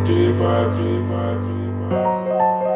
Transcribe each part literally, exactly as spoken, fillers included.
G five, G five, G five.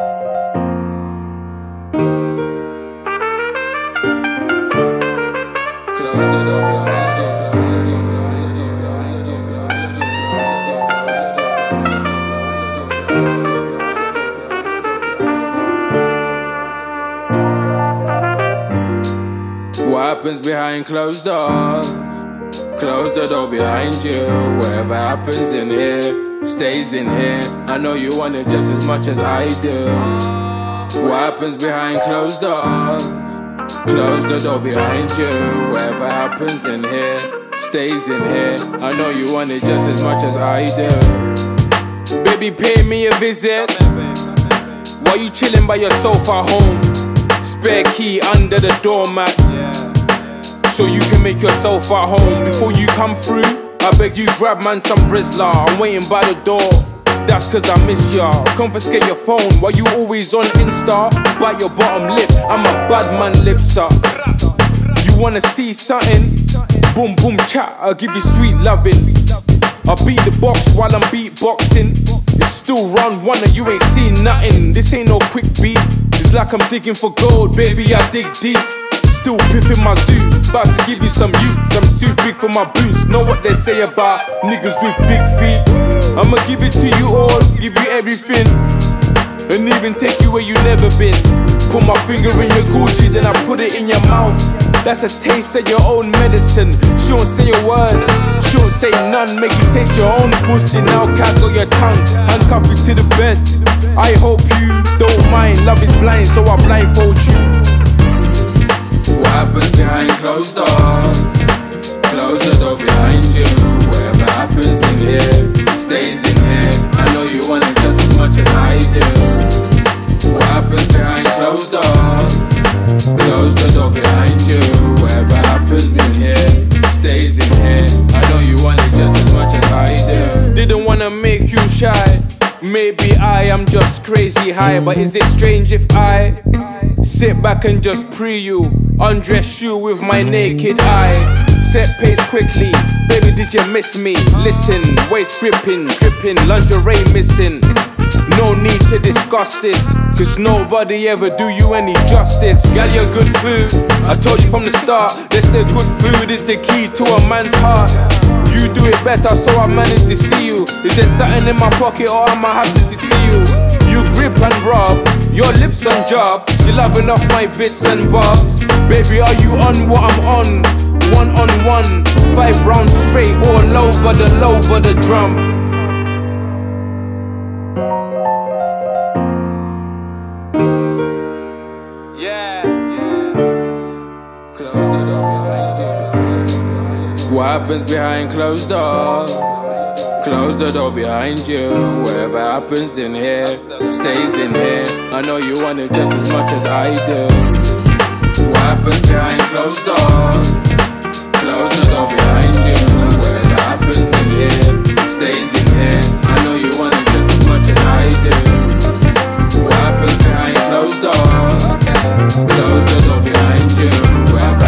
What happens behind closed doors? Close the door behind you. Whatever happens in here stays in here. I know you want it just as much as I do. What happens behind closed doors? Close the door behind you. Whatever happens in here stays in here. I know you want it just as much as I do. Baby, pay me a visit while you chilling by your sofa home. Spare key under the doormat, so you can make yourself at home. Before you come through, I beg you grab man some Rizzler. I'm waiting by the door, that's cause I miss ya. Confiscate your phone while you always on Insta. Bite your bottom lip, I'm a bad man lipser. You wanna see something? Boom boom chat, I'll give you sweet loving. I beat the box while I'm beatboxing. It's still round one and you ain't seen nothing. This ain't no quick beat, it's like I'm digging for gold, baby I dig deep. Still piffing my zoo, about to give you some youths. I'm too big for my boots, know what they say about niggas with big feet. I'ma give it to you all, give you everything, and even take you where you never been. Put my finger in your Gucci, then I put it in your mouth. That's a taste of your own medicine. She won't say a word, she won't say none. Make you taste your own pussy, now can't go your tongue. Handcuff you to the bed, I hope you don't mind. Love is blind, so I blindfold you. What happens behind closed doors? Close the door behind you. Whatever happens in here stays in here. I know you want it just as much as I do. What happens behind closed doors? Close the door behind you. Whatever happens in here stays in here. I know you want it just as much as I do. Didn't wanna make you shy. Maybe I am just crazy high, but is it strange if I sit back and just pre you, undress you with my naked eye? Set pace quickly, baby did you miss me? Listen, waist gripping, dripping, lingerie missing. No need to discuss this, cause nobody ever do you any justice. Girl, you're good food, I told you from the start. They say good food is the key to a man's heart. You do it better, so I managed to see you. Is there something in my pocket or am I happy to see you? You grip and rub, your lips on job. She loving off my bits and bobs. Baby, are you on what I'm on? One on one, five rounds straight, all over the over the drum. Yeah, yeah. Close the door behind you. What happens behind closed doors? Close the door behind you. Whatever happens in here stays in here. I know you want it just as much as I do. What happens behind closed doors? Close the door behind you. Whatever happens in here stays in here. I know you want it just as much as I do. What happens behind closed doors? Close the door behind you. Whatever